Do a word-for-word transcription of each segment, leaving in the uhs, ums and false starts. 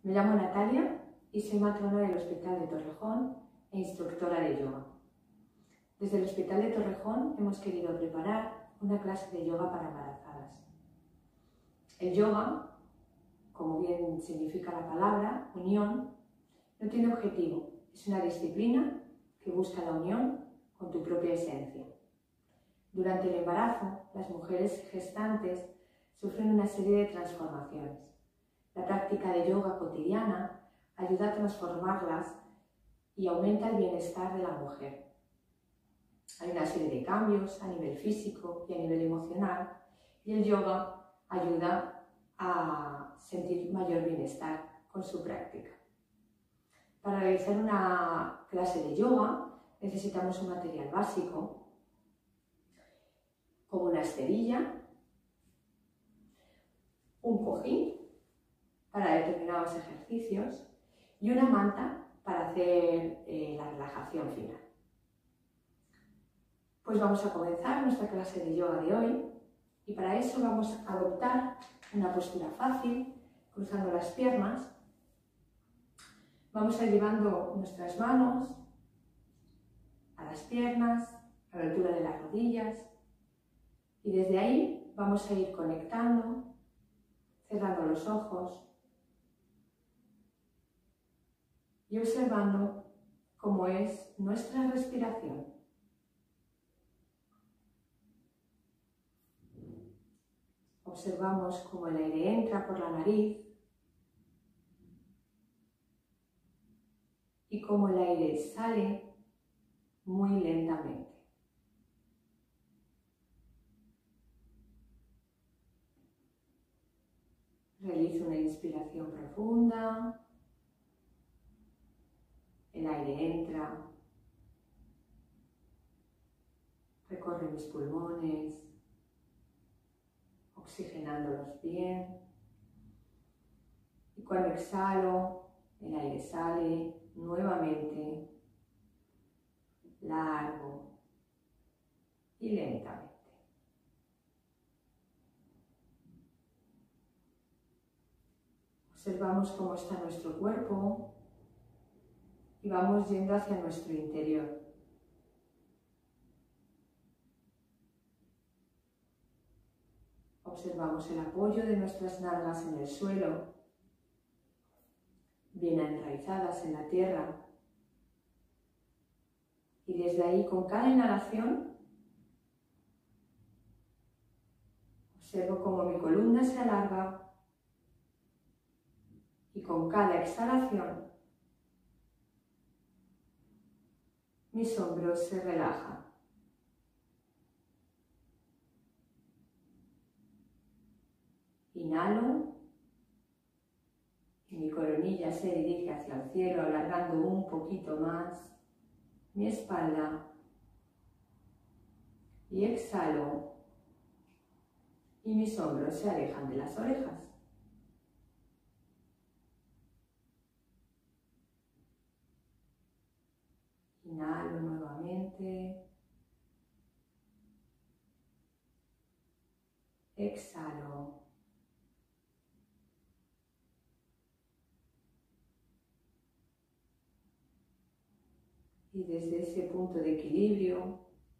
Me llamo Natalia y soy matrona del Hospital de Torrejón e instructora de yoga. Desde el Hospital de Torrejón hemos querido preparar una clase de yoga para embarazadas. El yoga, como bien significa la palabra, unión, no tiene objetivo. Es una disciplina que busca la unión con tu propia esencia. Durante el embarazo, las mujeres gestantes sufren una serie de transformaciones. La práctica de yoga cotidiana ayuda a transformarlas y aumenta el bienestar de la mujer. Hay una serie de cambios a nivel físico y a nivel emocional y el yoga ayuda a sentir mayor bienestar con su práctica. Para realizar una clase de yoga necesitamos un material básico como una esterilla, un cojín para determinados ejercicios y una manta para hacer eh, la relajación final. Pues vamos a comenzar nuestra clase de yoga de hoy y para eso vamos a adoptar una postura fácil, cruzando las piernas. Vamos a ir llevando nuestras manos a las piernas, a la altura de las rodillas y desde ahí vamos a ir conectando, cerrando los ojos y observando cómo es nuestra respiración. Observamos cómo el aire entra por la nariz y cómo el aire sale muy lentamente. Realizo una inspiración profunda. El aire entra, recorre mis pulmones, oxigenándolos bien. Y cuando exhalo, el aire sale nuevamente, largo y lentamente. Observamos cómo está nuestro cuerpo y vamos yendo hacia nuestro interior. Observamos el apoyo de nuestras nalgas en el suelo, bien enraizadas en la tierra. Y desde ahí, con cada inhalación, observo cómo mi columna se alarga y con cada exhalación mis hombros se relajan. Inhalo y mi coronilla se dirige hacia el cielo, alargando un poquito más mi espalda. Y exhalo y mis hombros se alejan de las orejas. Inhalo nuevamente. Exhalo. Y desde ese punto de equilibrio,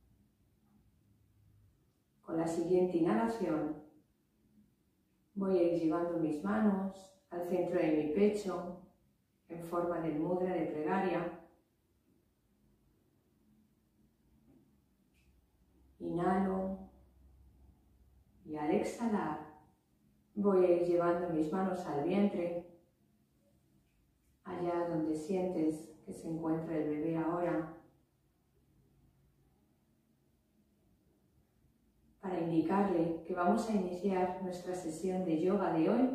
con la siguiente inhalación, voy a ir llevando mis manos al centro de mi pecho en forma de mudra de plegaria. Inhalo y al exhalar voy a ir llevando mis manos al vientre, allá donde sientes que se encuentra el bebé ahora, para indicarle que vamos a iniciar nuestra sesión de yoga de hoy.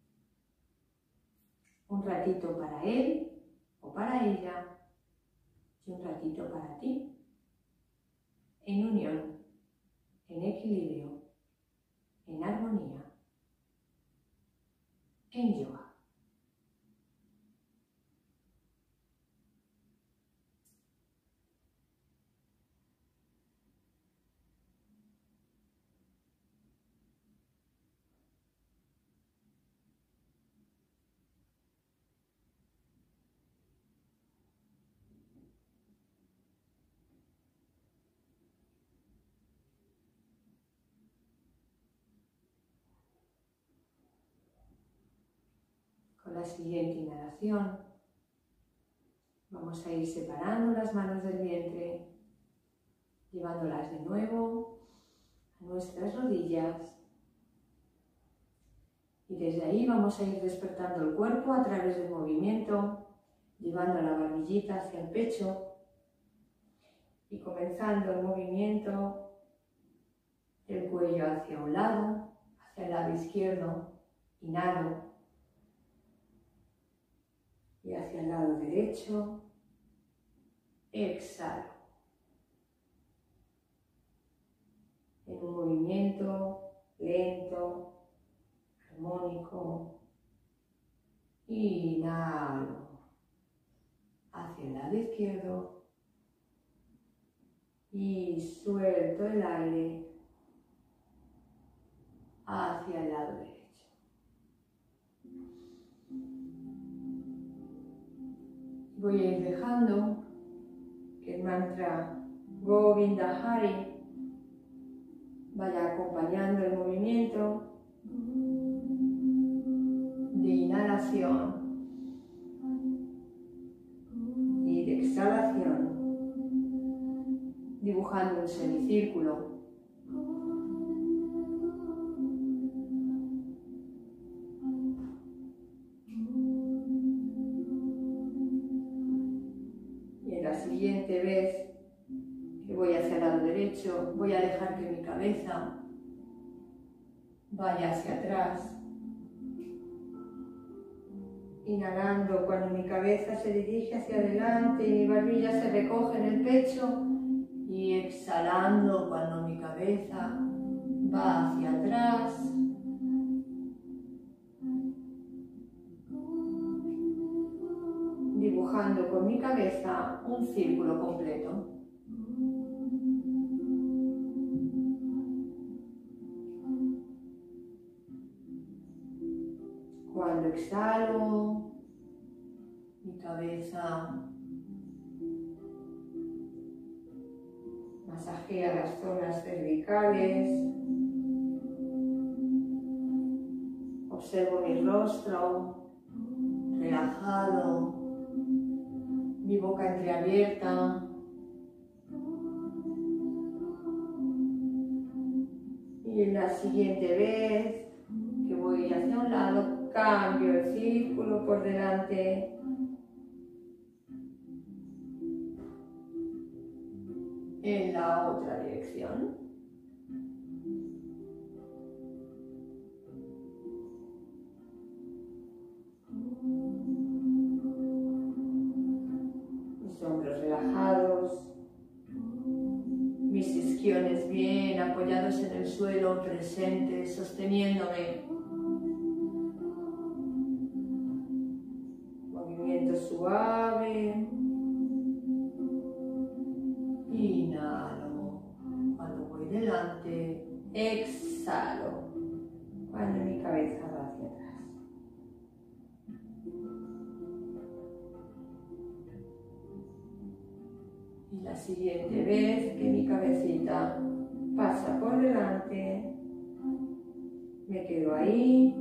Un ratito para él o para ella y un ratito para ti, en unión, en equilibrio, en armonía, en yoga. Con la siguiente inhalación vamos a ir separando las manos del vientre, llevándolas de nuevo a nuestras rodillas. Y desde ahí vamos a ir despertando el cuerpo a través del movimiento, llevando la barbillita hacia el pecho y comenzando el movimiento del cuello hacia un lado, hacia el lado izquierdo, inhalo, y hacia el lado derecho, exhalo. En un movimiento lento, armónico, inhalo hacia el lado izquierdo y suelto el aire hacia el lado derecho. Voy a ir dejando que el mantra Govinda Hari vaya acompañando el movimiento de inhalación y de exhalación, dibujando un semicírculo. Siguiente vez que voy hacia el lado derecho, voy a dejar que mi cabeza vaya hacia atrás. Inhalando cuando mi cabeza se dirige hacia adelante y mi barbilla se recoge en el pecho, y exhalando cuando mi cabeza va hacia atrás. Dibujando con mi cabeza un círculo completo. Cuando exhalo, mi cabeza masajea las zonas cervicales. Observo mi rostro relajado, mi boca entreabierta. Y en la siguiente vez que voy hacia un lado, cambio el círculo por delante. En la otra dirección. Mis hombros relajados, mis isquiones bien apoyados en el suelo, presentes, sosteniéndome. Movimiento suave. Inhalo cuando voy delante, exhalo cuando mi cabeza va hacia atrás. Y la siguiente vez que mi cabecita pasa por delante, me quedo ahí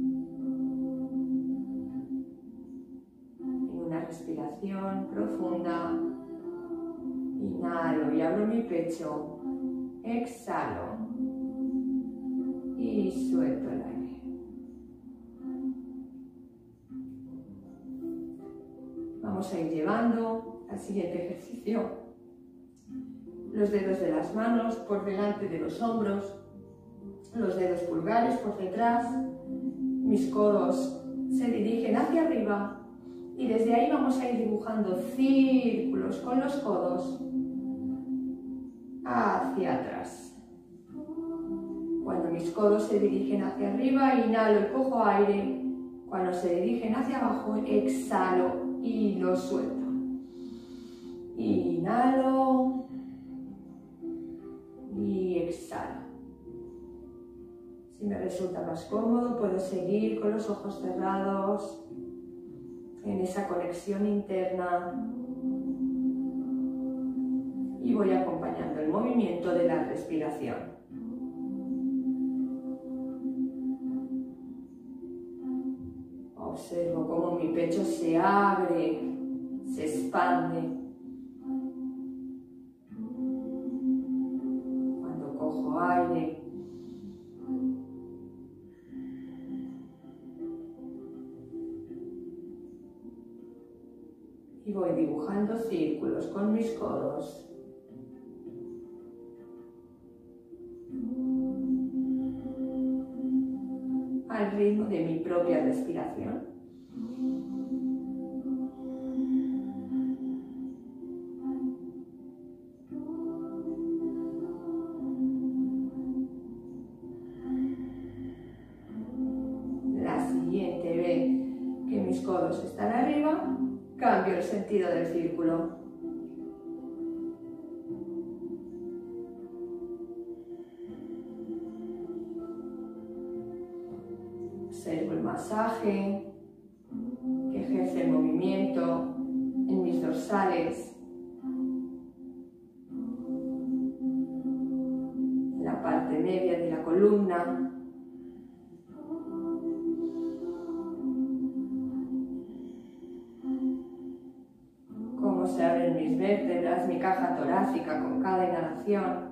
en una respiración profunda. Inhalo y abro mi pecho, exhalo y suelto el aire. Vamos a ir llevando al siguiente ejercicio los dedos de las manos por delante de los hombros, los dedos pulgares por detrás, mis codos se dirigen hacia arriba y desde ahí vamos a ir dibujando círculos con los codos hacia atrás. Cuando mis codos se dirigen hacia arriba, inhalo y cojo aire. Cuando se dirigen hacia abajo, exhalo y lo suelto. Inhalo y exhalo. Si me resulta más cómodo, puedo seguir con los ojos cerrados en esa conexión interna. Y voy acompañando el movimiento de la respiración. Observo pecho se abre, se expande. Cuando cojo aire, y voy dibujando círculos con mis codos. Al ritmo de mi propia respiración. La siguiente vez que mis codos están arriba, cambio el sentido del círculo. Observo el masaje que ejerce el movimiento en mis dorsales, en la parte media de la columna. Cómo se abren mis vértebras, mi caja torácica con cada inhalación.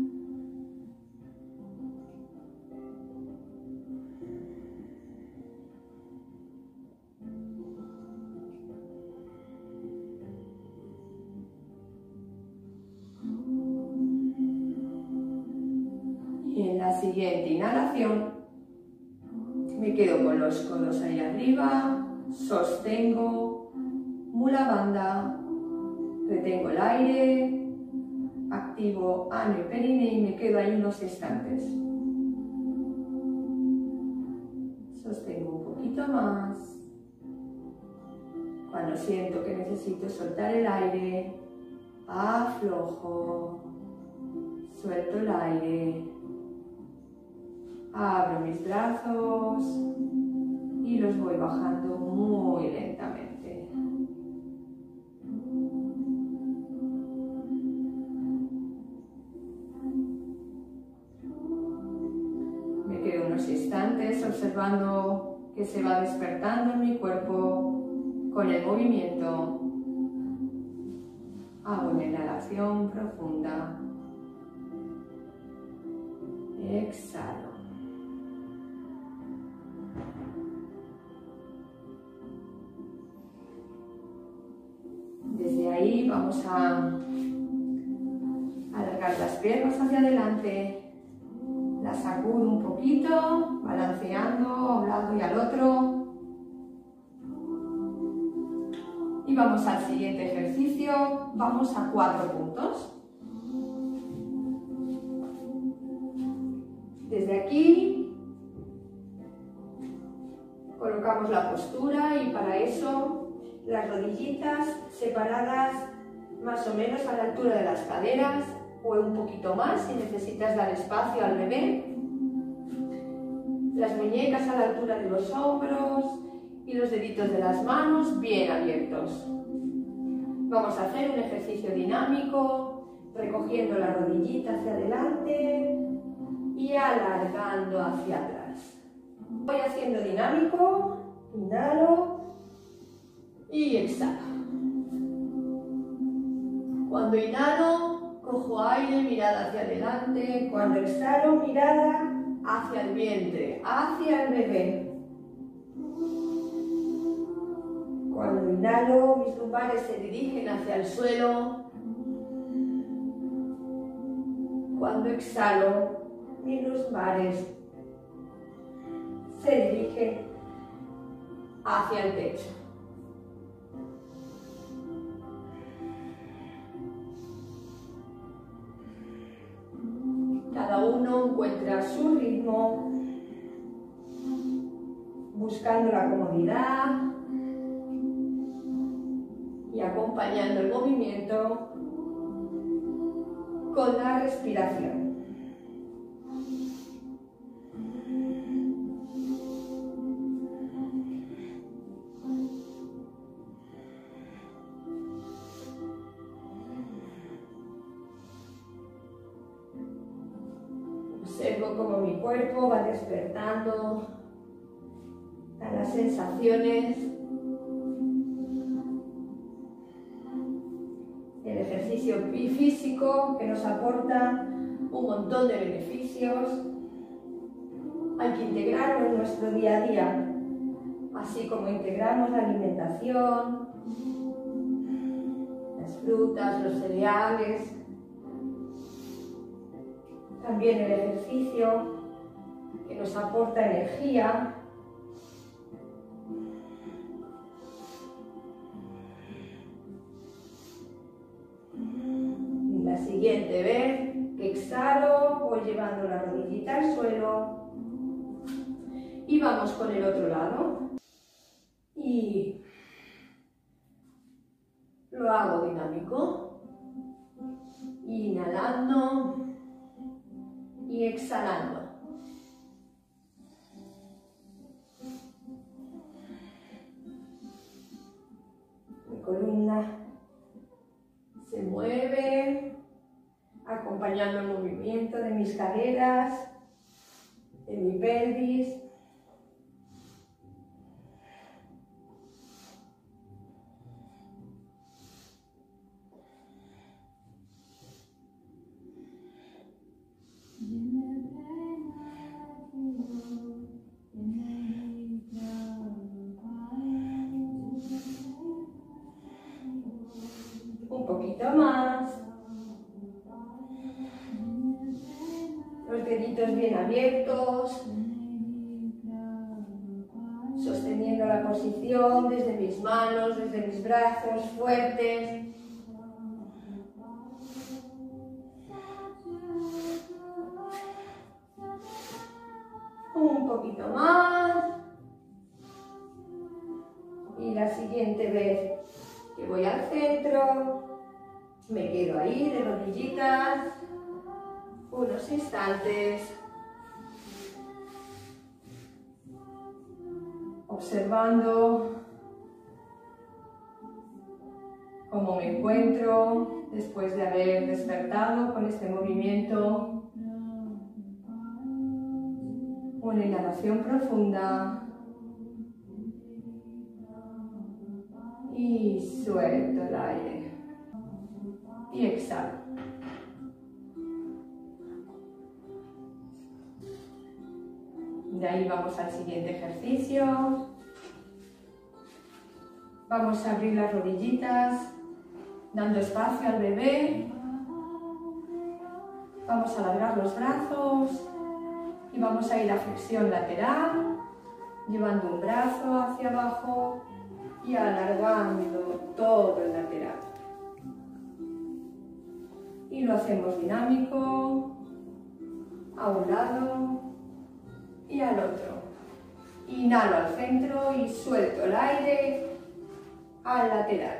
Y en la siguiente inhalación me quedo con los codos ahí arriba, sostengo mula bandha, retengo el aire, activo ano y perine y me quedo ahí unos instantes. Sostengo un poquito más. Cuando siento que necesito soltar el aire, aflojo, suelto el aire, abro mis brazos y los voy bajando muy lentamente. Me quedo unos instantes observando que se va despertando en mi cuerpo con el movimiento. Hago una inhalación profunda. Exhalo. Desde ahí vamos a alargar las piernas hacia adelante. Las sacudo un poquito, balanceando a un lado y al otro. Y vamos al siguiente ejercicio. Vamos a cuatro puntos. Desde aquí colocamos la postura y para eso las rodillitas separadas más o menos a la altura de las caderas o un poquito más si necesitas dar espacio al bebé. Las muñecas a la altura de los hombros y los deditos de las manos bien abiertos. Vamos a hacer un ejercicio dinámico, recogiendo la rodillita hacia adelante y alargando hacia atrás. Voy haciendo dinámico, inhalo y exhalo. Cuando inhalo, cojo aire, mirada hacia adelante. Cuando exhalo, mirada hacia el vientre, hacia el bebé. Cuando inhalo, mis lumbares se dirigen hacia el suelo. Cuando exhalo, mis lumbares se dirigen hacia el pecho. Cada uno encuentra su ritmo, buscando la comodidad y acompañando el movimiento con la respiración. Observo cómo mi cuerpo va despertando a las sensaciones y físico que nos aporta un montón de beneficios. Hay que integrarlo en nuestro día a día, así como integramos la alimentación, las frutas, los cereales, también el ejercicio que nos aporta energía. En la siguiente vez que exhalo, voy llevando la rodillita al suelo y vamos con el otro lado. Y lo hago dinámico, inhalando y exhalando. Mi columna se mueve, acompañando el movimiento de mis caderas, de mi pelvis. Un poquito más. Los deditos bien abiertos. Sosteniendo la posición desde mis manos, desde mis brazos fuertes. Un poquito más. Y la siguiente vez que voy al centro, me quedo ahí de rodillitas unos instantes, observando cómo me encuentro después de haber despertado con este movimiento. Una inhalación profunda y suelto el aire y exhalo. De ahí vamos al siguiente ejercicio. Vamos a abrir las rodillitas, dando espacio al bebé. Vamos a alargar los brazos y vamos a ir a flexión lateral, llevando un brazo hacia abajo y alargando todo el lateral. Y lo hacemos dinámico, a un lado y al otro. Inhalo al centro y suelto el aire al lateral.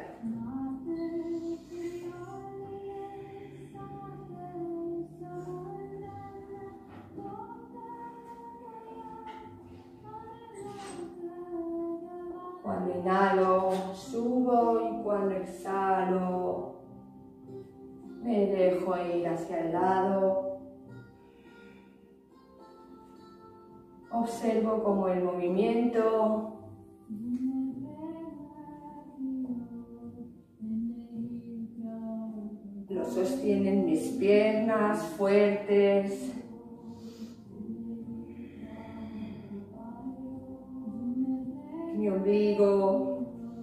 Cuando inhalo, subo, y cuando exhalo, me dejo ir hacia el lado. Observo cómo el movimiento lo sostienen mis piernas fuertes. Mi ombligo.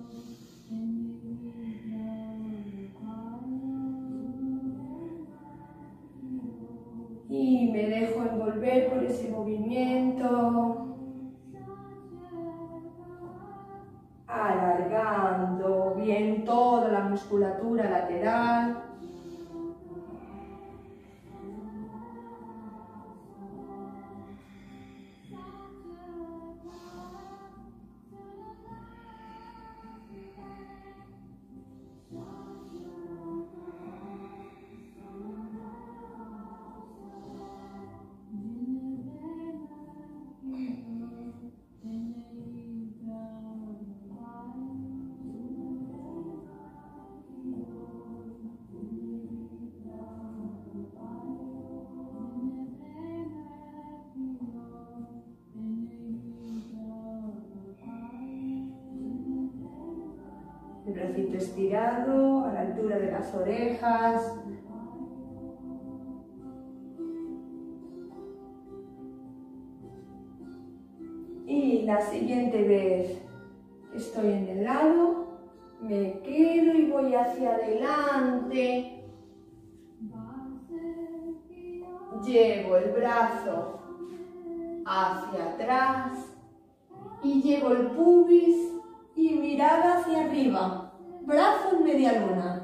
Y me dejo envolver por ese movimiento, alargando bien toda la musculatura lateral. El bracito estirado a la altura de las orejas, Y la siguiente vez que estoy en el lado, me quedo y voy hacia adelante. Llevo el brazo hacia atrás y llevo el pubis y mirada hacia arriba, brazo en media luna.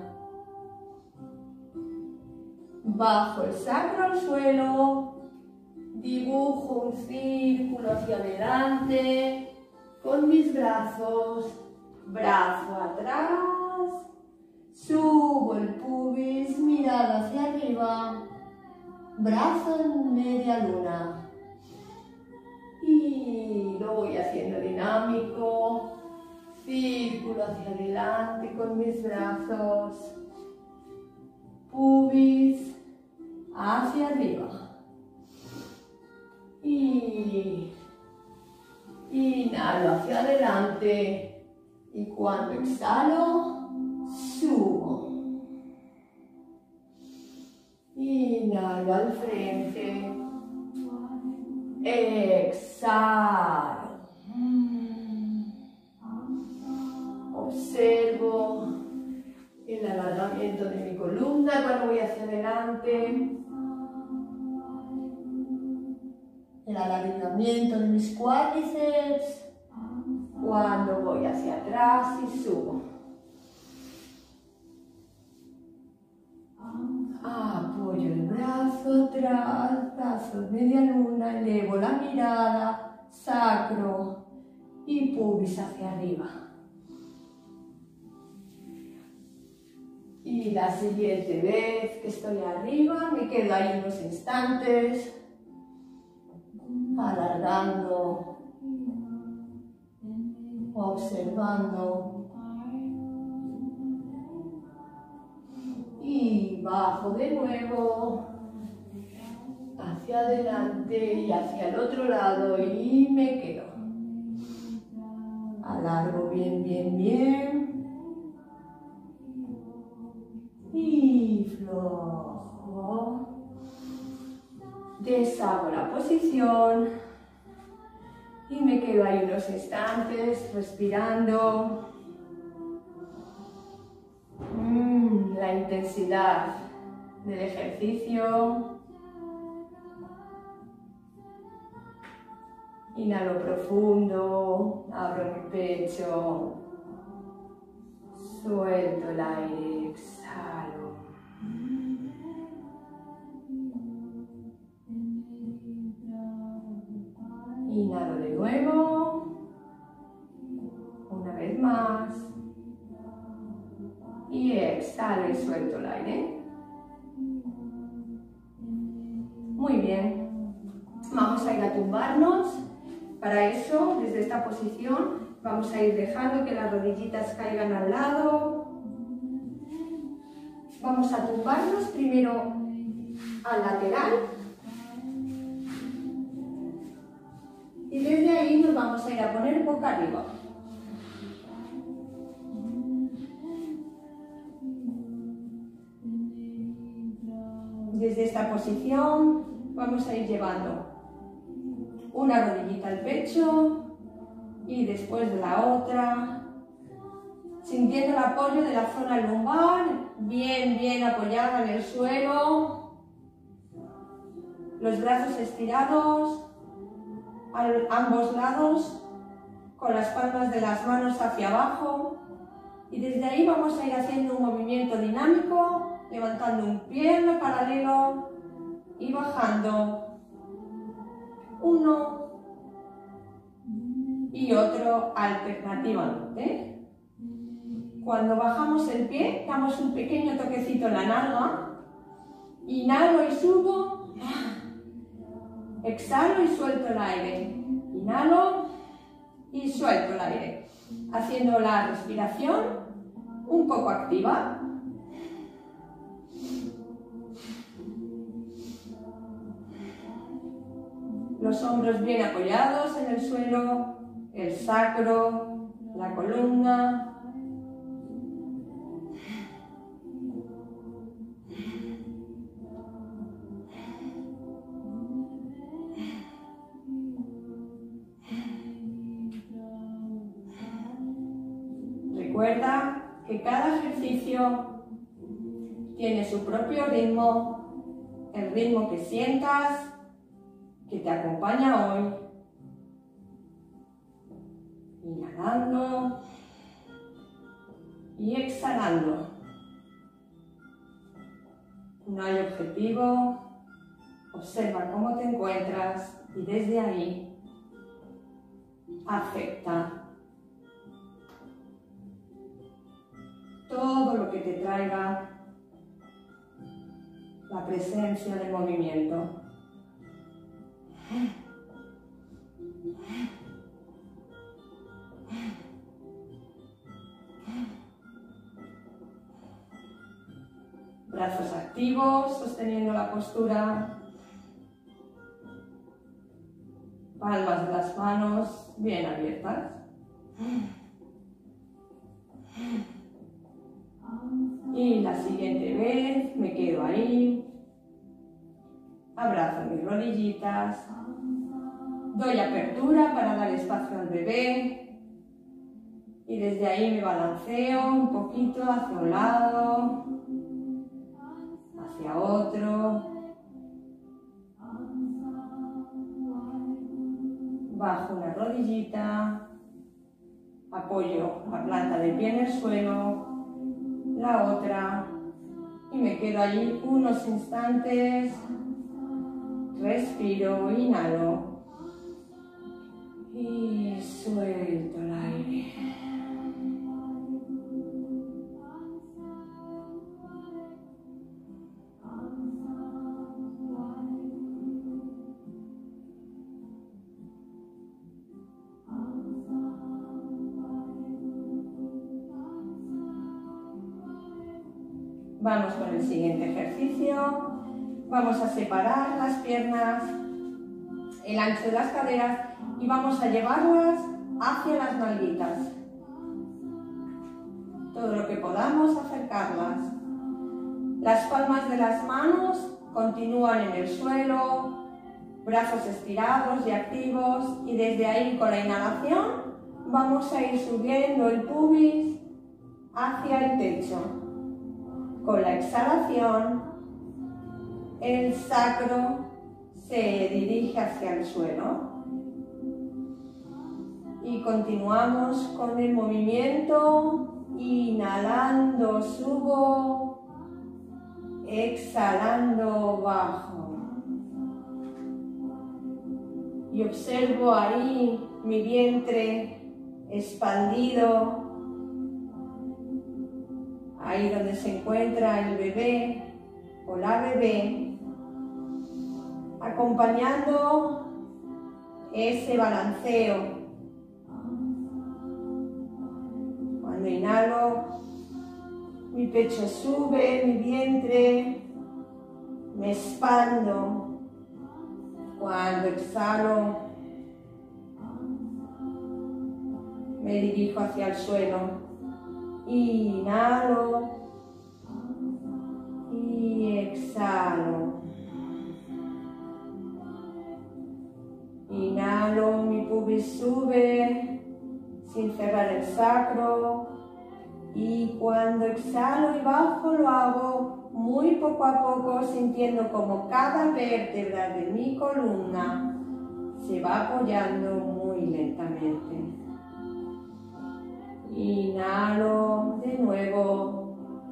Bajo el sacro al suelo, dibujo un círculo hacia adelante con mis brazos, brazo atrás, subo el pubis, mirada hacia arriba, brazo en media luna. Y lo voy haciendo dinámico, círculo hacia adelante con mis brazos, pubis hacia arriba. Y inhalo hacia adelante y cuando exhalo, subo. Inhalo al frente. Exhalo. Observo el alargamiento de mi columna cuando voy hacia adelante. El alargamiento de mis cuádriceps cuando voy hacia atrás y subo. Apoyo el brazo atrás, brazo media luna, elevo la mirada, sacro y pubis hacia arriba. Y la siguiente vez que estoy arriba, me quedo ahí unos instantes, alargando, observando. Y bajo de nuevo hacia adelante y hacia el otro lado y me quedo. Alargo bien, bien, bien. Y flojo. Deshago la posición y me quedo ahí unos instantes respirando. Mm, la intensidad del ejercicio. Inhalo profundo, abro mi pecho, suelto el aire, exhalo. Inhalo de nuevo, una vez más. Y exhalo y suelto el aire. Muy bien. Vamos a ir a tumbarnos. Para eso, desde esta posición, vamos a ir dejando que las rodillitas caigan al lado. Vamos a tumbarnos primero al lateral. Y desde ahí nos vamos a ir a poner boca arriba. Desde esta posición vamos a ir llevando una rodillita al pecho y después de la otra, sintiendo el apoyo de la zona lumbar, bien, bien apoyada en el suelo, los brazos estirados a ambos lados, con las palmas de las manos hacia abajo, y desde ahí vamos a ir haciendo un movimiento dinámico, levantando un pie en paralelo y bajando uno y otro alternativamente. Cuando bajamos el pie, damos un pequeño toquecito en la nalga, inhalo y subo, exhalo y suelto el aire, inhalo y suelto el aire, haciendo la respiración un poco activa. Los hombros bien apoyados en el suelo, el sacro, la columna. Recuerda que cada ejercicio tiene su propio ritmo, el ritmo que sientas, que te acompaña hoy. Inhalando y exhalando. No hay objetivo, observa cómo te encuentras y desde ahí acepta todo lo que te traiga la presencia del movimiento. Brazos activos, sosteniendo la postura. Palmas de las manos bien abiertas. Y la siguiente vez me quedo ahí. Abrazo mis rodillitas. Doy apertura para dar espacio al bebé. Y desde ahí me balanceo un poquito hacia un lado, hacia otro. Bajo una rodillita, apoyo la planta del pie en el suelo, la otra, y me quedo allí unos instantes. Respiro, inhalo y suelto el aire. Vamos con el siguiente ejercicio. Vamos a separar las piernas, el ancho de las caderas y vamos a llevarlas hacia las nalguitas. Todo lo que podamos, acercarlas. Las palmas de las manos continúan en el suelo, brazos estirados y activos, y desde ahí con la inhalación vamos a ir subiendo el pubis hacia el techo. Con la exhalación, el sacro se dirige hacia el suelo. Y continuamos con el movimiento. Inhalando subo, exhalando bajo. Y observo ahí mi vientre expandido. Ahí donde se encuentra el bebé o la bebé, acompañando ese balanceo. Cuando inhalo, mi pecho sube, mi vientre, me expando. Cuando exhalo, me dirijo hacia el suelo. Inhalo y exhalo. Inhalo, mi pubis sube sin cerrar el sacro, y cuando exhalo y bajo lo hago muy poco a poco, sintiendo como cada vértebra de mi columna se va apoyando muy lentamente. Inhalo de nuevo.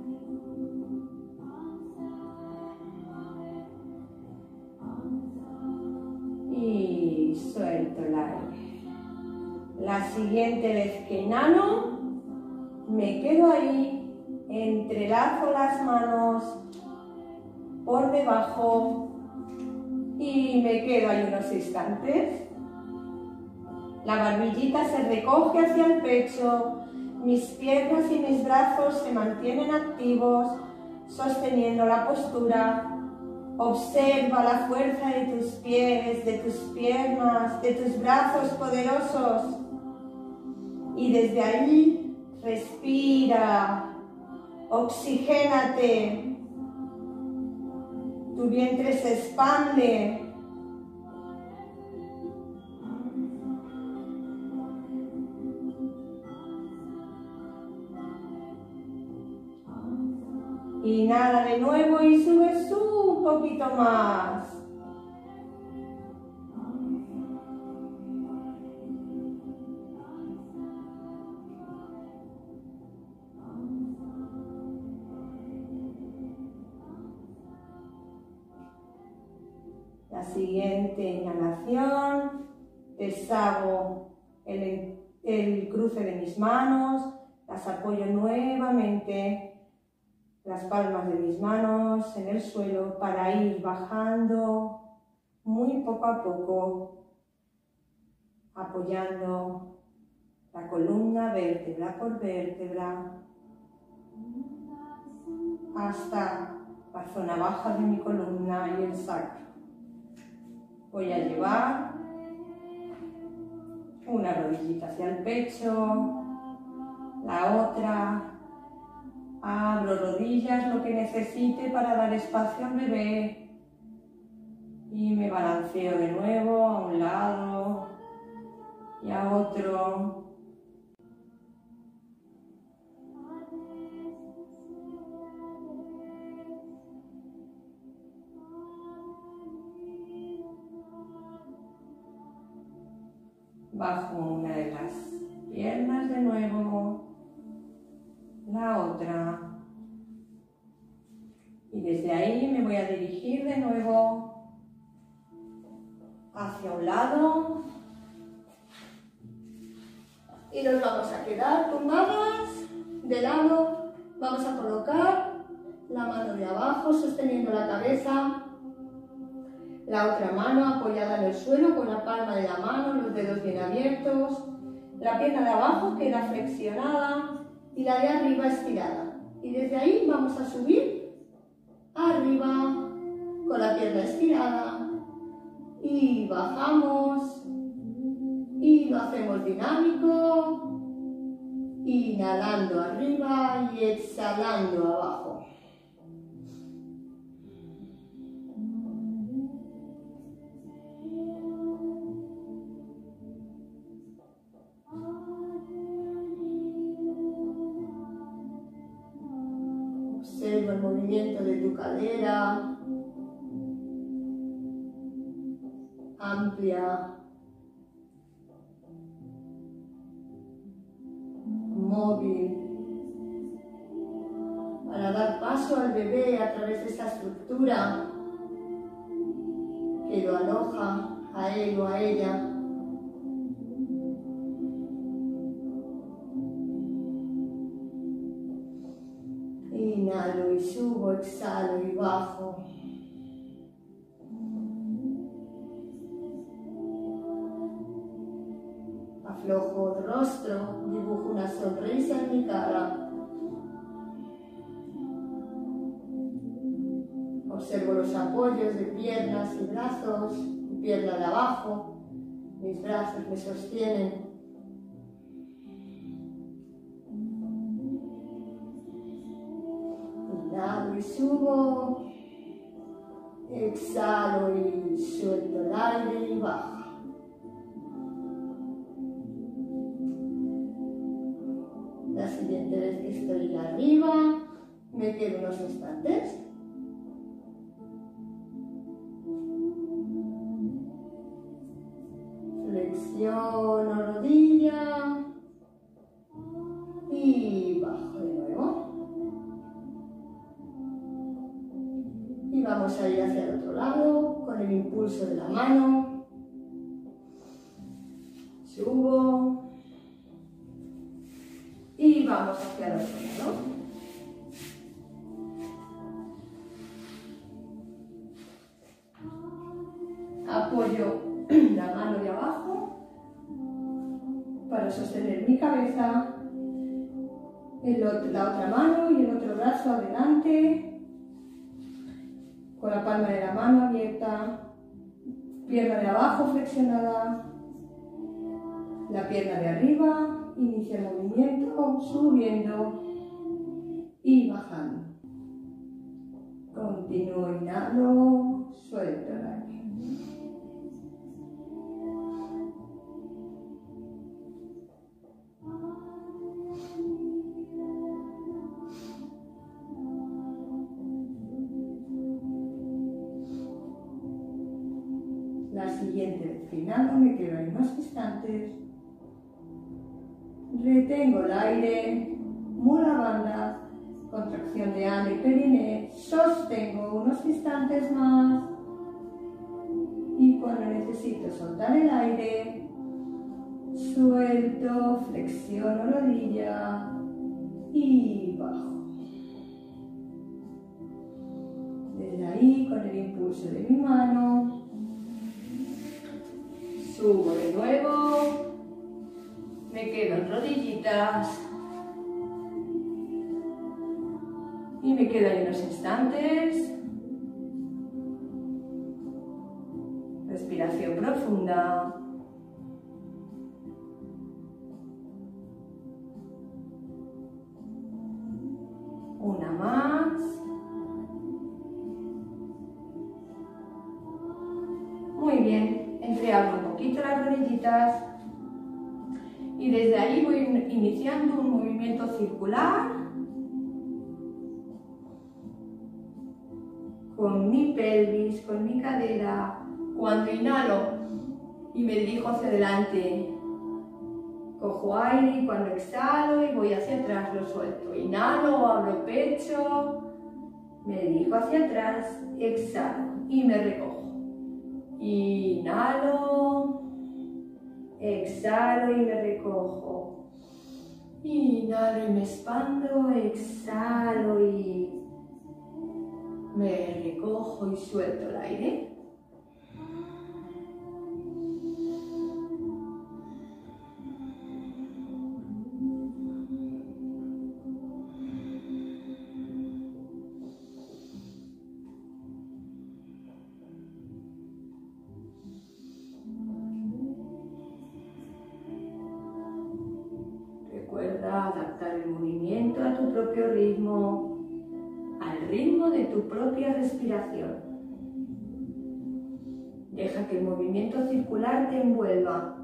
Y suelto el aire. La siguiente vez que inhalo, me quedo ahí, entrelazo las manos por debajo y me quedo ahí unos instantes. La barbillita se recoge hacia el pecho. Mis piernas y mis brazos se mantienen activos, sosteniendo la postura. Observa la fuerza de tus pies, de tus piernas, de tus brazos poderosos. Y desde ahí, respira, oxigénate. Tu vientre se expande. Inhala de nuevo y subes un poquito más. La siguiente inhalación, deshago el, el cruce de mis manos, las apoyo nuevamente, las palmas de mis manos en el suelo para ir bajando muy poco a poco, apoyando la columna vértebra por vértebra hasta la zona baja de mi columna y el sacro. Voy a llevar una rodillita hacia el pecho, la otra, abro rodillas, lo que necesite para dar espacio al bebé y me balanceo de nuevo a un lado y a otro. Bajo una de las piernas de nuevo, la otra. Y desde ahí me voy a dirigir de nuevo hacia un lado. Y nos vamos a quedar tumbadas de lado. Vamos a colocar la mano de abajo sosteniendo la cabeza. La otra mano apoyada en el suelo con la palma de la mano, los dedos bien abiertos. La pierna de abajo queda flexionada y la de arriba estirada. Y desde ahí vamos a subir arriba con la pierna estirada. Y bajamos. Y lo hacemos dinámico. Inhalando arriba y exhalando abajo. Observa el movimiento de tu cadera, amplia, móvil, para dar paso al bebé a través de esa estructura que lo aloja a él o a ella. Inhalo y subo, exhalo y bajo. Aflojo el rostro, dibujo una sonrisa en mi cara. Observo los apoyos de piernas y brazos, mi pierna de abajo, mis brazos me sostienen. Inhalo y subo, exhalo y suelto el aire y bajo. La siguiente vez que estoy arriba, me quedo unos instantes. Flexiono rodilla y bajo de nuevo. Y vamos a ir hacia el otro lado con el impulso de la mano. Subo. Y vamos hacia el otro lado. Apoyo la mano de abajo para sostener mi cabeza, el otro, la otra mano y el otro brazo adelante, con la palma de la mano abierta, pierna de abajo flexionada, la pierna de arriba. Inicia el movimiento, subiendo y bajando. Continúo, inhalo, suelto el aire. inhalo, me quedo ahí unos instantes. Retengo el aire, mula banda, contracción de ano y periné, sostengo unos instantes más y cuando necesito soltar el aire, suelto, flexiono rodilla y bajo. Desde ahí, con el impulso de mi mano, subo de nuevo, me quedo en rodillitas y me quedo ahí unos instantes. Respiración profunda. Una más. Muy bien, entreabro un poquito las rodillitas y desde ahí voy iniciando un movimiento circular con mi pelvis, con mi cadera. Cuando inhalo y me dirijo hacia adelante, cojo aire y cuando exhalo y voy hacia atrás lo suelto. Inhalo, abro pecho, me dirijo hacia atrás, exhalo y me recojo. Inhalo, exhalo y me recojo. Inhalo y me expando, exhalo y me recojo y suelto el aire. Recuerda adaptar el movimiento a tu propio ritmo, al ritmo de tu propia respiración. Deja que el movimiento circular te envuelva.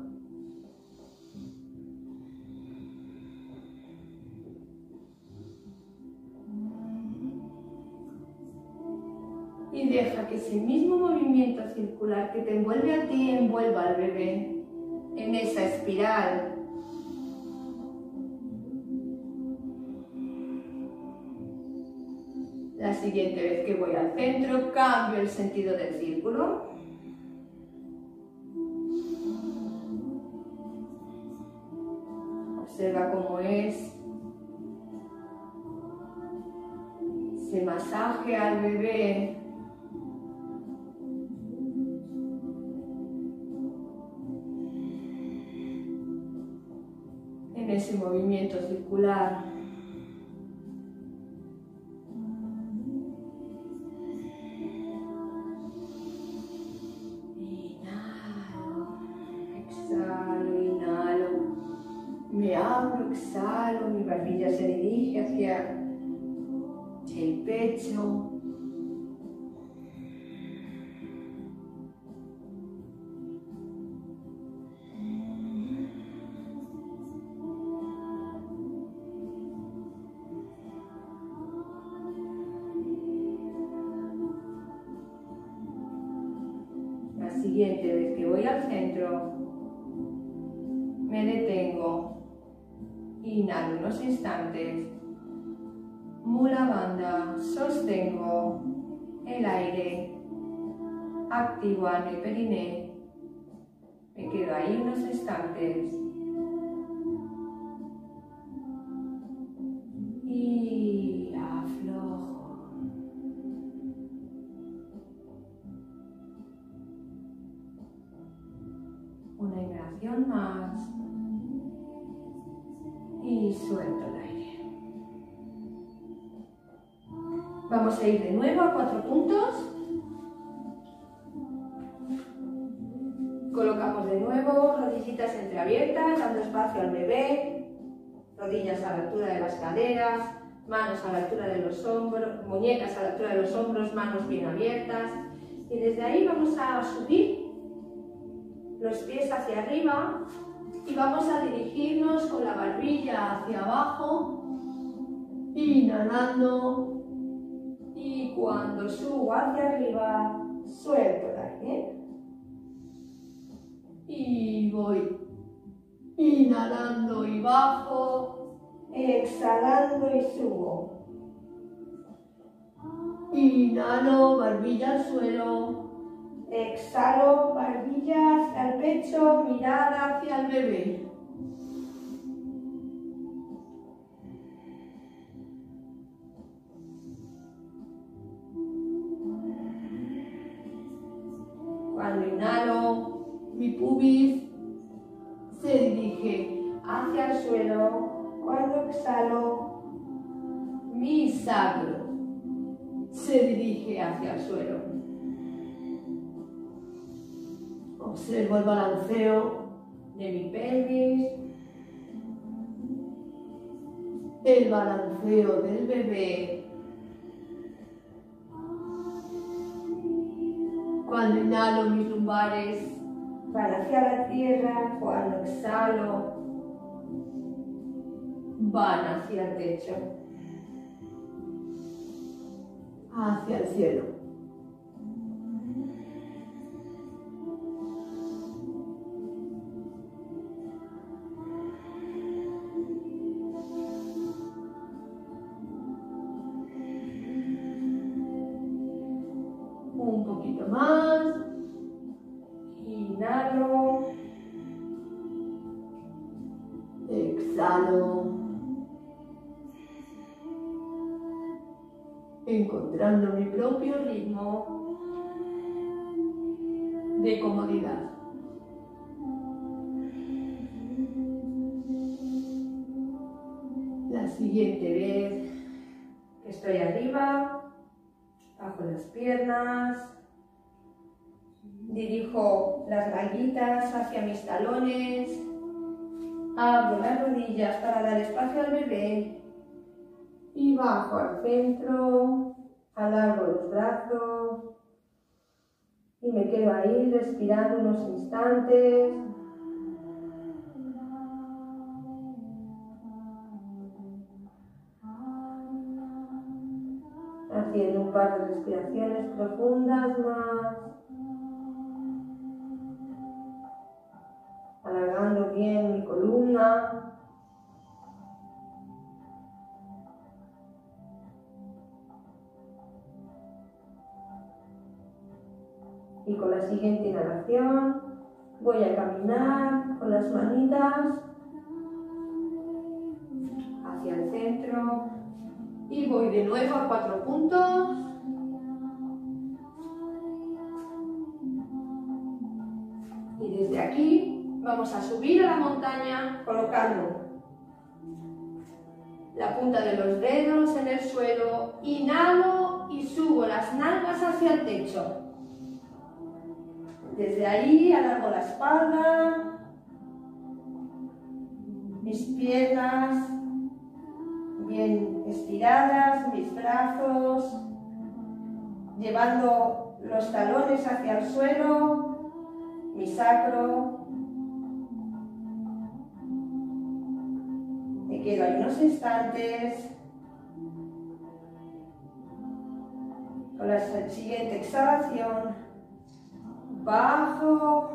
Y deja que ese mismo movimiento circular que te envuelve a ti envuelva al bebé en esa espiral. La siguiente vez que voy al centro, cambio el sentido del círculo. Observa cómo es. Se masaje al bebé. En ese movimiento circular. Me abro, exhalo, mi barbilla se dirige hacia el pecho. La siguiente vez que voy al centro, me detengo. Inhalo unos instantes, mula banda, sostengo el aire, activo ano y periné, me quedo ahí unos instantes y aflojo. Una inhalación más. Y suelto el aire. Vamos a ir de nuevo a cuatro puntos. Colocamos de nuevo rodillitas entreabiertas, dando espacio al bebé, rodillas a la altura de las caderas, manos a la altura de los hombros, muñecas a la altura de los hombros, manos bien abiertas. Y desde ahí vamos a subir los pies hacia arriba. Y vamos a dirigirnos con la barbilla hacia abajo, inhalando, y cuando subo hacia arriba, suelto el aire. Y voy inhalando y bajo, exhalando y subo. Inhalo, barbilla al suelo. Exhalo, barbilla hacia el pecho, mirada hacia el bebé. Cuando inhalo, mi pubis se dirige hacia el suelo. Cuando exhalo, mi sacro se dirige hacia el suelo. Observo el balanceo de mi pelvis, el balanceo del bebé. Cuando inhalo, mis lumbares van hacia la tierra. Cuando exhalo, van hacia el techo, hacia el cielo. Un poquito más. Inhalo. Exhalo. Encontrando mi propio ritmo de comodidad. La siguiente vez que estoy arriba, bajo las piernas, dirijo las manguitas hacia mis talones, abro las rodillas para dar espacio al bebé y bajo al centro, alargo los brazos y me quedo ahí respirando unos instantes. Haciendo un par de respiraciones profundas más, alargando bien mi columna. Y con la siguiente inhalación voy a caminar con las manitas hacia el centro. Y voy de nuevo a cuatro puntos. Y desde aquí vamos a subir a la montaña colocando la punta de los dedos en el suelo. Inhalo y subo las nalgas hacia el techo. Desde ahí alargo la espalda, mis piernas bien estiradas, mis brazos, llevando los talones hacia el suelo, mi sacro. Me quedo ahí unos instantes. Con la siguiente exhalación, bajo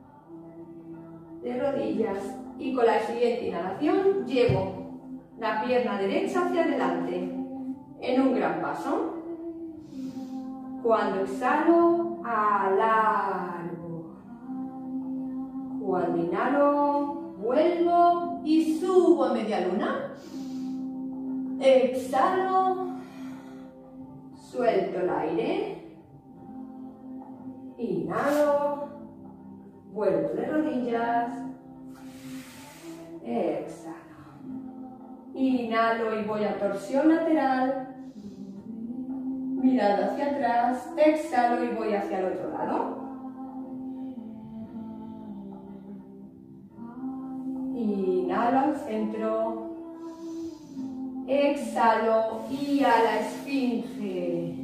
de rodillas y con la siguiente inhalación llevo la pierna derecha hacia adelante en un gran paso. Cuando exhalo, alargo. Cuando inhalo, vuelvo y subo a media luna. Exhalo, suelto el aire. Inhalo, vuelvo de rodillas. Exhalo. Inhalo y voy a torsión lateral, mirada hacia atrás, exhalo y voy hacia el otro lado. Inhalo al centro, exhalo y a la esfinge.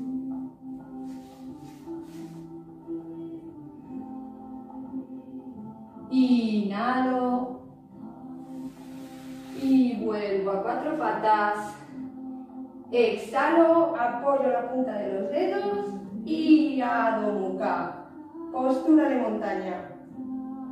Inhalo. Y vuelvo a cuatro patas. Exhalo, apoyo la punta de los dedos y Adho Mukha, postura de montaña.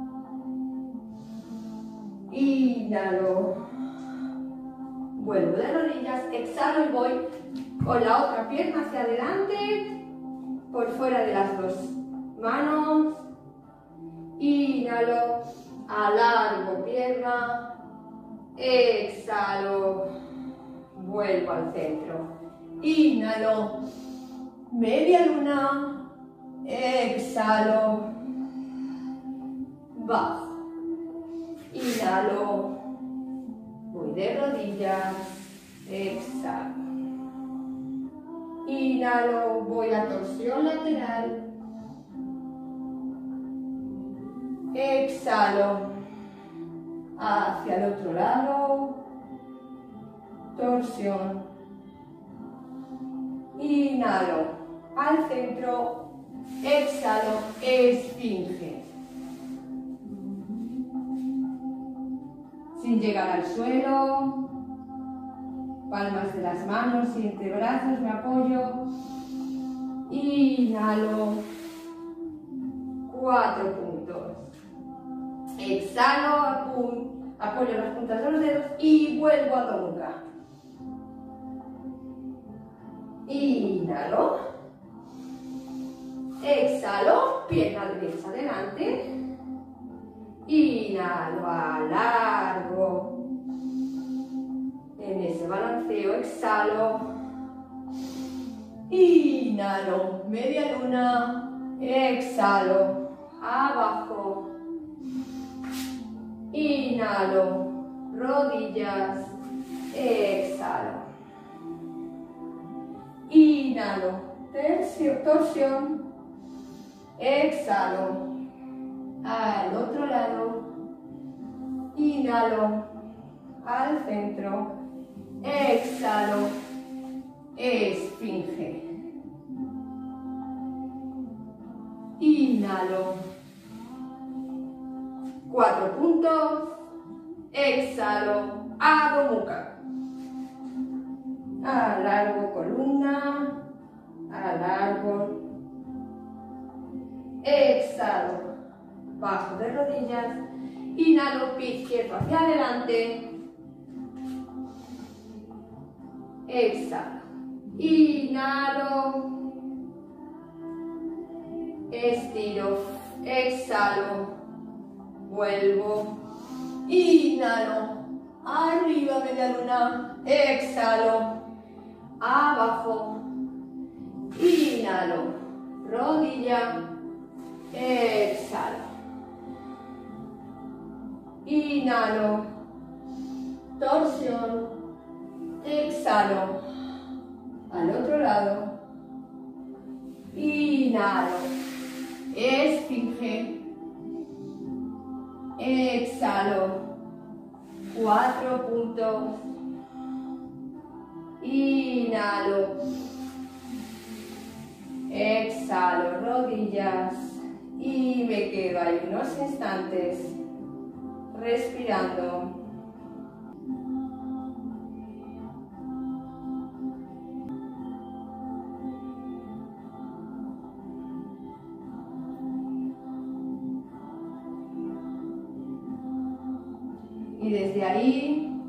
Inhalo. Vuelvo de rodillas, exhalo y voy con la otra pierna hacia adelante, por fuera de las dos manos. Inhalo, alargo pierna, exhalo, vuelvo al centro. Inhalo, media luna, exhalo, bajo. Inhalo, voy de rodillas, exhalo. Inhalo, voy a torsión lateral. Exhalo, hacia el otro lado, torsión. Inhalo, al centro, exhalo, esfinge. Sin llegar al suelo, palmas de las manos y entre brazos me apoyo. Inhalo, cuatro puntos. Exhalo, apoyo las puntas de los dedos y vuelvo a Donga. Inhalo. Exhalo, pierna derecha adelante. Inhalo, alargo. En ese balanceo exhalo. Inhalo, media luna. Exhalo, abajo. Inhalo, rodillas, exhalo. Inhalo, tercio, torsión, exhalo. Al otro lado, inhalo, al centro, exhalo, esfinge. Inhalo, cuatro puntos, exhalo, Adho Mukha. Alargo columna, alargo, exhalo, bajo de rodillas, inhalo, pie izquierdo hacia adelante, exhalo, inhalo, estiro, exhalo, vuelvo, inhalo, arriba media luna, exhalo, abajo, inhalo, rodilla, exhalo, inhalo, torsión, exhalo, al otro lado, inhalo, esfinge, exhalo, cuatro puntos, inhalo, exhalo, rodillas y me quedo ahí unos instantes respirando. Y desde ahí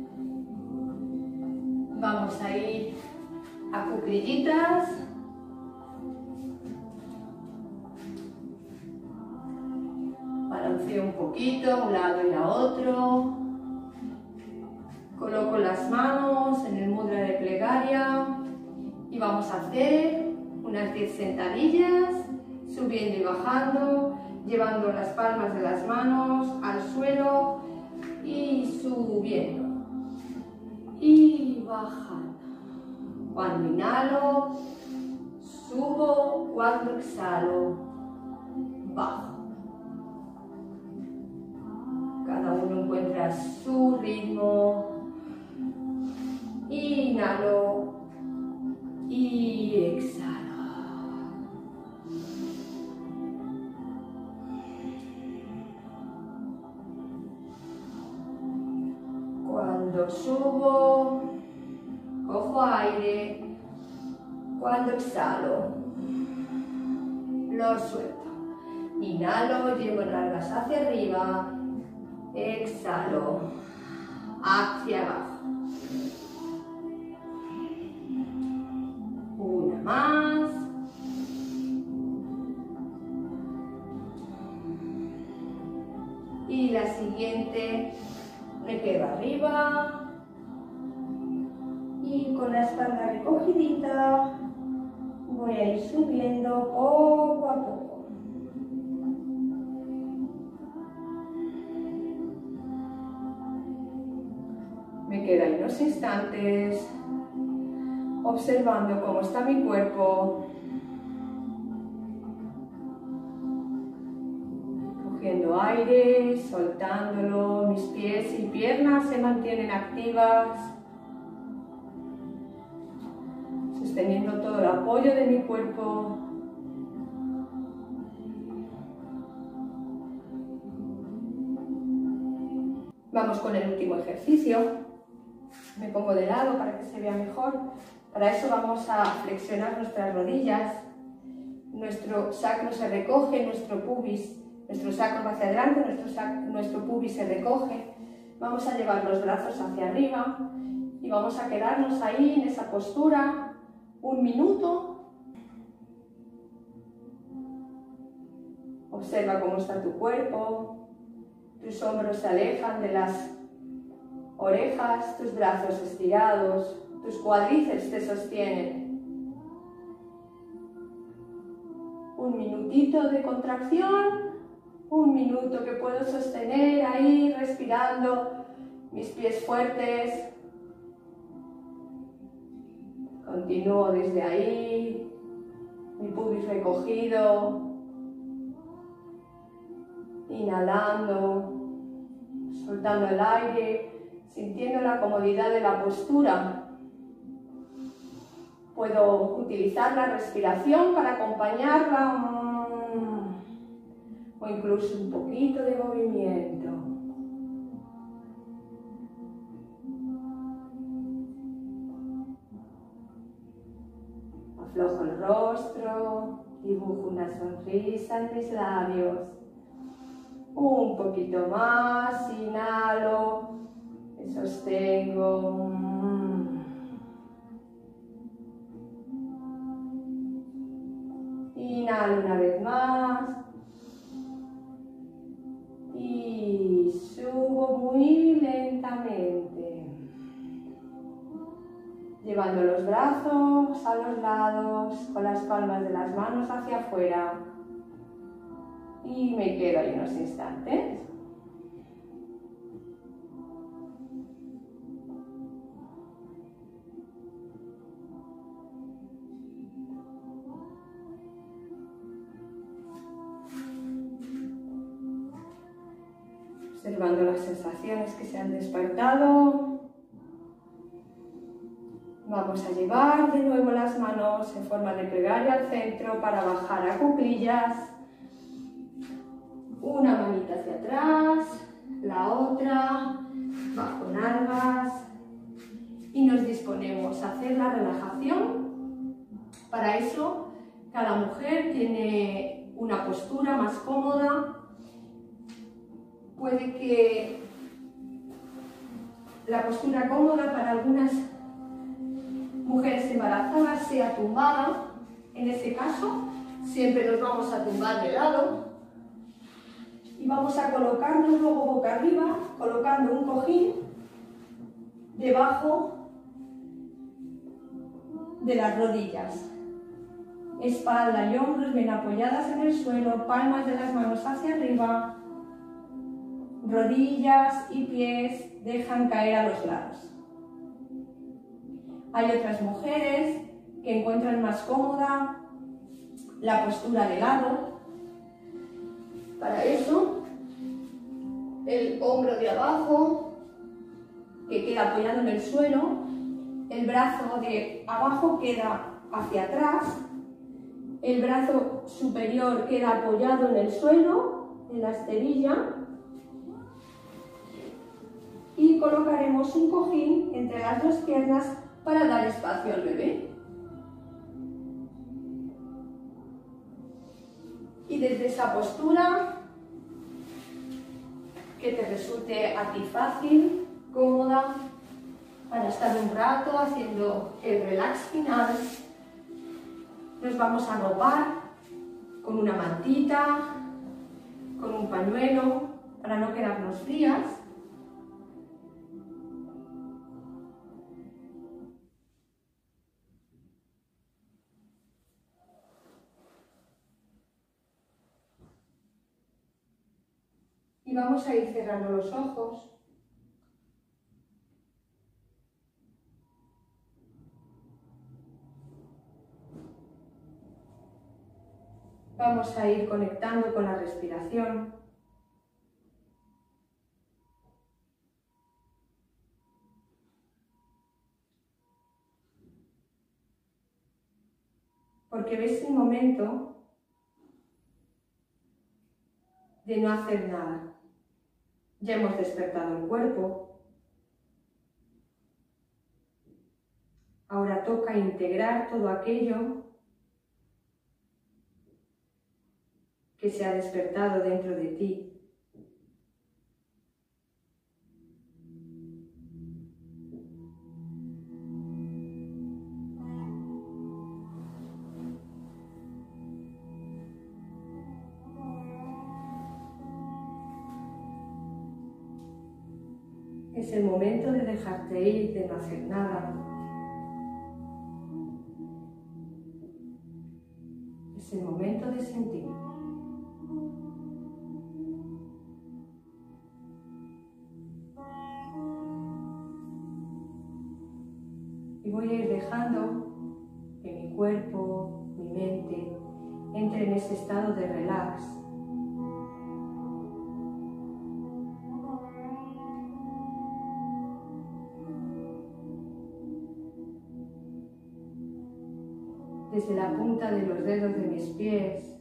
vamos a ir a cuclillitas. Balanceo un poquito a un lado y a otro. Coloco las manos en el mudra de plegaria y vamos a hacer unas diez sentadillas, subiendo y bajando, llevando las palmas de las manos al suelo y subiendo y bajando. Cuando inhalo, subo, cuando exhalo, bajo. Cada uno encuentra su ritmo. Inhalo y exhalo. Cuando subo, cojo aire. Cuando exhalo, lo suelto. Inhalo, llevo largas hacia arriba. exhalo, hacia abajo. Una más. Y la siguiente me quedo arriba y con la espalda recogidita voy a ir subiendo poco a poco. Me quedo ahí unos instantes observando cómo está mi cuerpo, cogiendo aire, soltándolo, mis pies y piernas se mantienen activas, sosteniendo todo el apoyo de mi cuerpo. Vamos con el último ejercicio. Me pongo de lado para que se vea mejor. Para eso vamos a flexionar nuestras rodillas. Nuestro sacro se recoge, nuestro pubis, nuestro sacro va hacia adelante, nuestro, sac, nuestro pubis se recoge. Vamos a llevar los brazos hacia arriba y vamos a quedarnos ahí en esa postura un minuto. Observa cómo está tu cuerpo, tus hombros se alejan de las orejas, tus brazos estirados, tus cuádriceps te sostienen. Un minutito de contracción, un minuto que puedo sostener ahí respirando, mis pies fuertes. Continúo desde ahí, mi pubis recogido, inhalando, soltando el aire, sintiendo la comodidad de la postura. Puedo utilizar la respiración para acompañarla o incluso un poquito de movimiento. Aflojo el rostro, dibujo una sonrisa en mis labios. Un poquito más, inhalo, me sostengo. Inhalo una vez más. Y subo muy lentamente. Llevando los brazos a los lados, con las palmas de las manos hacia afuera. Y me quedo ahí unos instantes. Observando las sensaciones que se han despertado. Vamos a llevar de nuevo las manos en forma de plegaria al centro para bajar a cuclillas. Una manita hacia atrás, la otra, bajo nalgas. Y nos disponemos a hacer la relajación. Para eso, cada mujer tiene una postura más cómoda. Puede que la postura cómoda para algunas mujeres embarazadas sea tumbada. En ese caso, siempre nos vamos a tumbar de lado y vamos a colocarnos luego boca arriba, colocando un cojín debajo de las rodillas. Espalda y hombros bien apoyadas en el suelo, palmas de las manos hacia arriba. Rodillas y pies dejan caer a los lados. Hay otras mujeres que encuentran más cómoda la postura de lado. Para eso, el hombro de abajo, que queda apoyado en el suelo, el brazo de abajo queda hacia atrás, el brazo superior queda apoyado en el suelo, en la esterilla, y colocaremos un cojín entre las dos piernas para dar espacio al bebé. Y desde esa postura que te resulte a ti fácil, cómoda, para estar un rato haciendo el relax final. Nos vamos a arropar con una mantita, con un pañuelo, para no quedarnos frías. Y vamos a ir cerrando los ojos. Vamos a ir conectando con la respiración. Porque es el momento de no hacer nada. Ya hemos despertado el cuerpo. Ahora toca integrar todo aquello que se ha despertado dentro de ti. Es el momento de dejarte ir, de no hacer nada. Es el momento de sentir. Y voy a ir dejando que mi cuerpo, mi mente, entre en ese estado de relax. Desde la punta de los dedos de mis pies,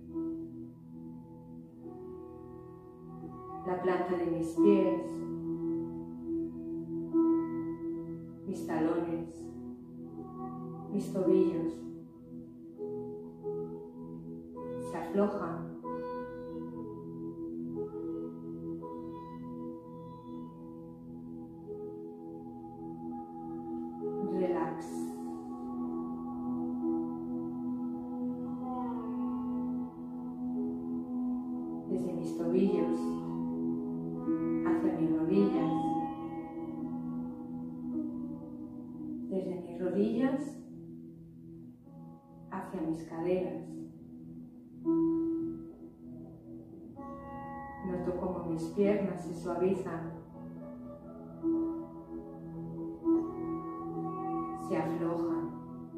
la planta de mis pies, mis talones, mis tobillos, se aflojan. Relax. Desde mis tobillos hacia mis rodillas, desde mis rodillas hacia mis caderas. Noto cómo mis piernas se suavizan, se aflojan,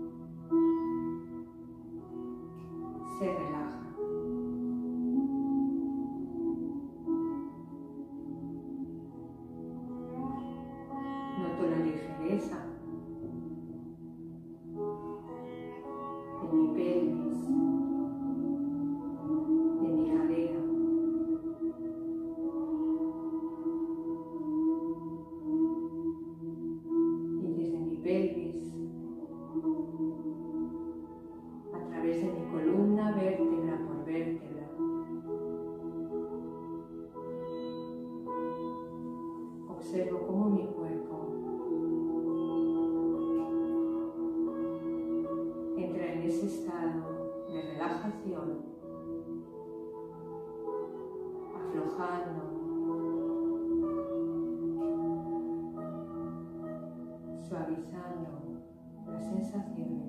se relajan. Noto la ligereza de mi pelvis, de mi cadera. Y desde mi pelvis, a través de mi columna, vértebra por vértebra, observo cómo mi cuerpo entra en ese estado de relajación, aflojando, suavizando las sensaciones.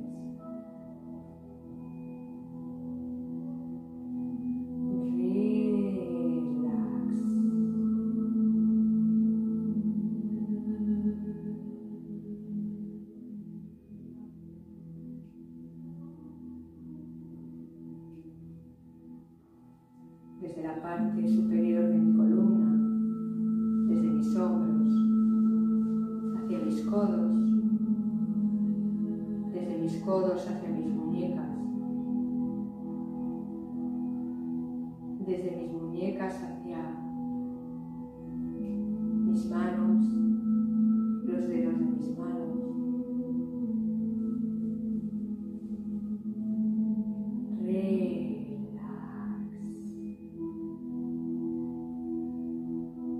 Desde la parte superior de mi columna, desde mis hombros, hacia mis codos, desde mis codos hacia mis muñecas, desde mis muñecas hacia mis manos, los dedos de mis manos. Relax.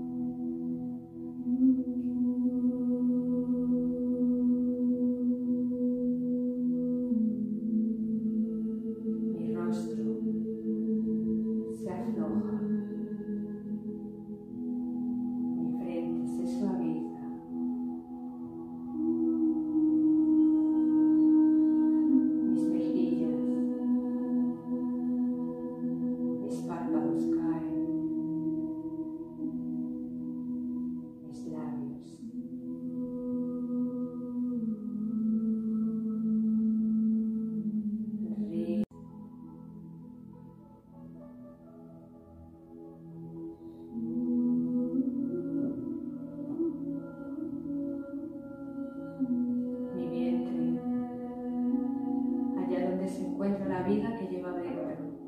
vida que lleva dentro.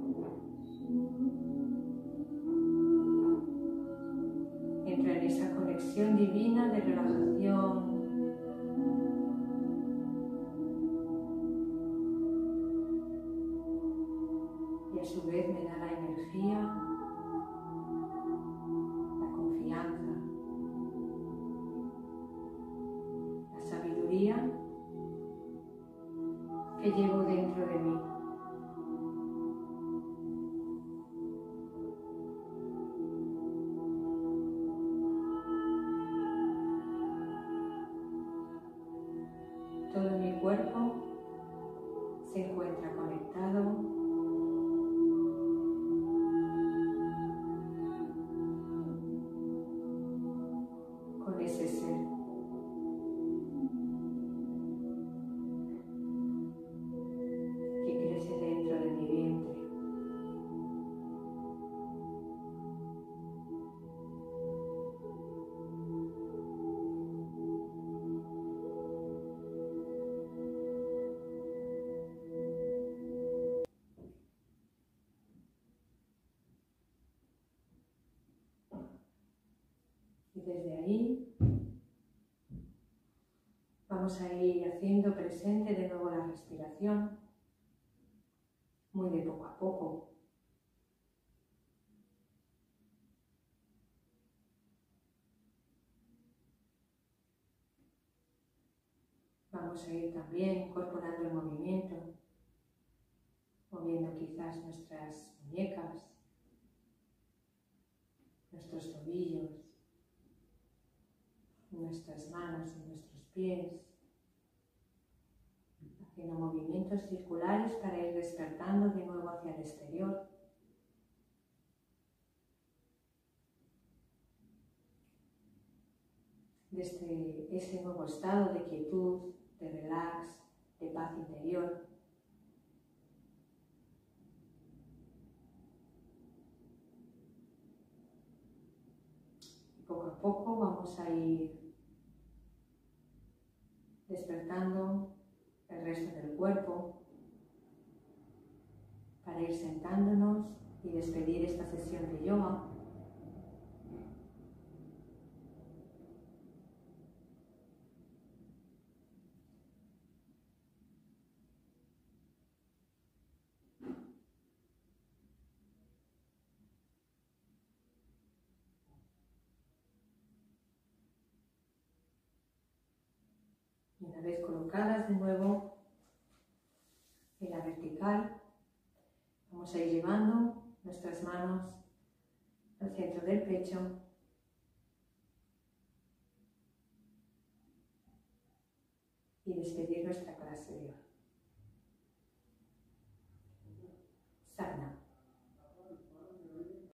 Entra en esa conexión divina de relajación. Y a su vez me da la energía, la confianza, la sabiduría que llevo dentro de mí. Todo mi cuerpo se encuentra conectado con ese ser. Que crece dentro de mi vientre. Y desde ahí vamos a ir haciendo presente de nuevo la respiración, muy de poco a poco. Vamos a ir también incorporando el movimiento, moviendo quizás nuestras muñecas, nuestros tobillos, nuestras manos y nuestros pies, haciendo movimientos circulares para ir despertando de nuevo hacia el exterior. Desde ese nuevo estado de quietud, de relax, de paz interior. Y poco a poco vamos a ir despertando el resto del cuerpo para ir sentándonos y despedir esta sesión de yoga. Y una vez colocadas de nuevo en la vertical, vamos a ir llevando nuestras manos al centro del pecho y despedir nuestra clase de hoy.